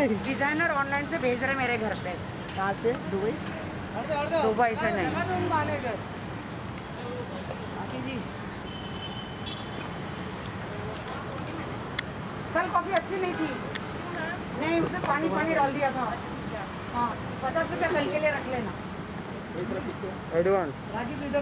Designer online से भेज रहे मेरे घर पे। कहाँ से? दुबई? दुबई से नहीं। जी कल कॉफी अच्छी नहीं थी। नहीं, उसने पानी डाल दिया था। हाँ, 50 रुपया कल के लिए रख लेना एडवांस। राखी जी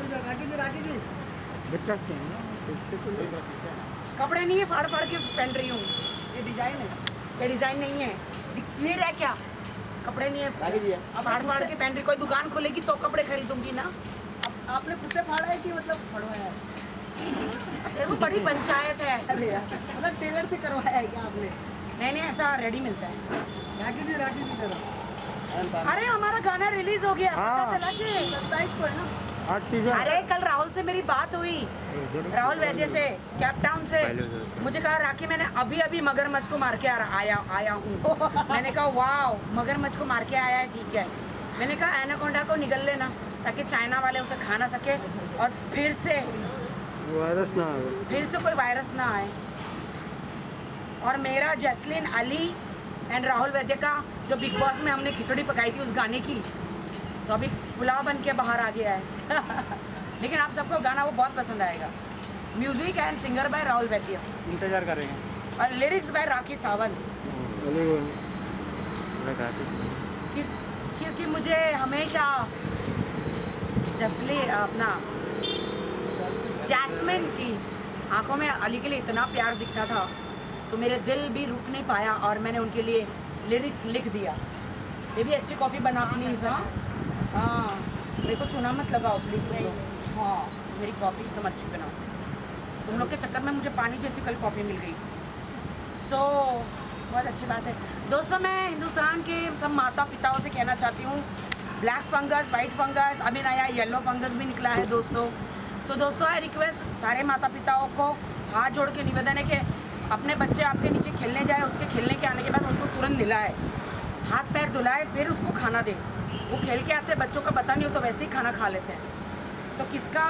कपड़े नहीं है, फाड़ के पहन रही हूँ। ये डिजाइन है, ये डिजाइन नहीं है, क्लियर है क्या? कपड़े नहीं है, फाड़ के पहन रही। कोई दुकान खोलेगी तो कपड़े खरीदूंगी ना। आपने खुद से फाड़ा है कि मतलब फड़वाया है? देखो बड़ी पंचायत है। अरे यार, मतलब टेलर से करवाया है क्या आपने? नहीं, ऐसा रेडी मिलता है। राखी जी जरा। अरे हमारा गाना रिलीज हो गया, पता चला कि 27 को है ना? अरे कल राहुल से मेरी बात हुई, राहुल वैद्य से, कैप टाउन से। मुझे कहा राखी मैंने अभी मगरमच्छ को मार के आया हूँ। मैंने कहा वाह, मगरमच्छ को मार के आया है, ठीक है। मैंने कहा एनाकोंडा को निगल लेना ताकि चाइना वाले उसे खा ना सके और फिर से कोई वायरस ना आए। और मेरा जैस्लिन अली एंड राहुल वैद्य का जो बिग बॉस में हमने खिचड़ी पकाई थी उस गाने की, तो अभी पुलाव बन के बाहर आ गया है। लेकिन आप सबको गाना वो बहुत पसंद आएगा। Music and singer by Rahul Vaidya, इंतजार करेंगे। और लिरिक्स बाय राखी सावंत। क्योंकि मुझे हमेशा जैस्मिन की आंखों में अली के लिए इतना प्यार दिखता था, तो मेरे दिल भी रुक नहीं पाया और मैंने उनके लिए लिरिक्स लिख दिया। ये भी अच्छी कॉफ़ी बना प्लीज़। हाँ, मेरे को चूना मत लगाओ प्लीज़ तुम लोग। हाँ, मेरी कॉफ़ी तुम अच्छी बनाओ। तुम लोग के चक्कर में मुझे पानी जैसी कल कॉफ़ी मिल गई। बहुत अच्छी बात है दोस्तों। मैं हिंदुस्तान के सब माता पिताओं से कहना चाहती हूँ, ब्लैक फंगस, वाइट फंगस, अभी नया येलो फंगस भी निकला है दोस्तों। दोस्तों आई रिक्वेस्ट सारे माता पिताओं को हाथ जोड़ के निवेदन है कि अपने बच्चे आपके नीचे खेलने जाए, उसके खेलने के आने के बाद उनको तुरंत नहलाए, हाथ पैर धुलाए, फिर उसको खाना दे। वो खेल के आते बच्चों का पता नहीं हो तो वैसे ही खाना खा लेते हैं। तो किसका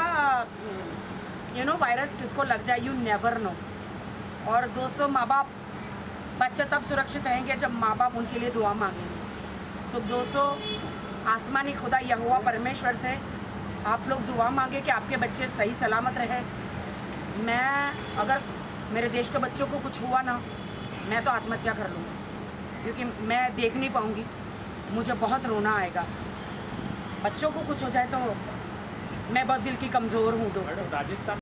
वायरस किसको लग जाए, यू नेवर नो। और दोस्तों माँ बाप, बच्चे तब सुरक्षित रहेंगे जब माँ बाप उनके लिए दुआ मांगेंगे। दोस्तों आसमानी खुदा यहोवा परमेश्वर से आप लोग दुआ मांगे कि आपके बच्चे सही सलामत रहे। अगर मेरे देश के बच्चों को कुछ हुआ ना, मैं तो आत्महत्या कर लूँगी, क्योंकि मैं देख नहीं पाऊँगी, मुझे बहुत रोना आएगा। बच्चों को कुछ हो जाए तो मैं बहुत दिल की कमज़ोर हूँ दोस्तों।